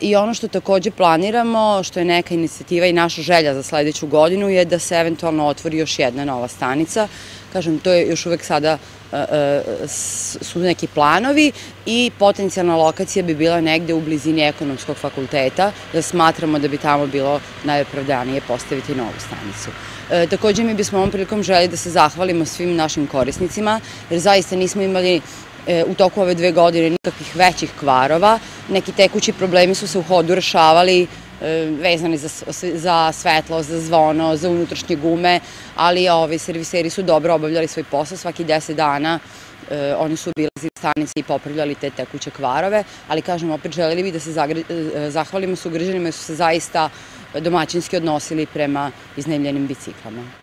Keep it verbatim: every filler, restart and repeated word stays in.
I ono što takođe planiramo, što je neka inicijativa i naša želja za sledeću godinu, je da se eventualno otvori još jedna nova stanica. Kažem, to je još uvek sada su neki planovi i potencijalna lokacija bi bila negde u blizini Ekonomskog fakulteta, jer smatramo da bi tamo bilo najopravdanije postaviti novu stanicu. Takođe mi bismo ovom prilikom želeli da se zahvalimo svim našim korisnicima, jer zaista nismo imali u toku ove dve godine nikakvih većih kvarova. Neki tekući problemi su se u hodu rešavali, vezani za svetlo, za zvono, za unutrašnje gume, ali serviseri su dobro obavljali svoj posao. Svaki deset dana oni su obilazili stanice i popravljali te tekuće kvarove, ali kažem, opet želeli bi da se zahvalimo sugrađanima jer su se zaista domaćinski odnosili prema iznajmljenim biciklama.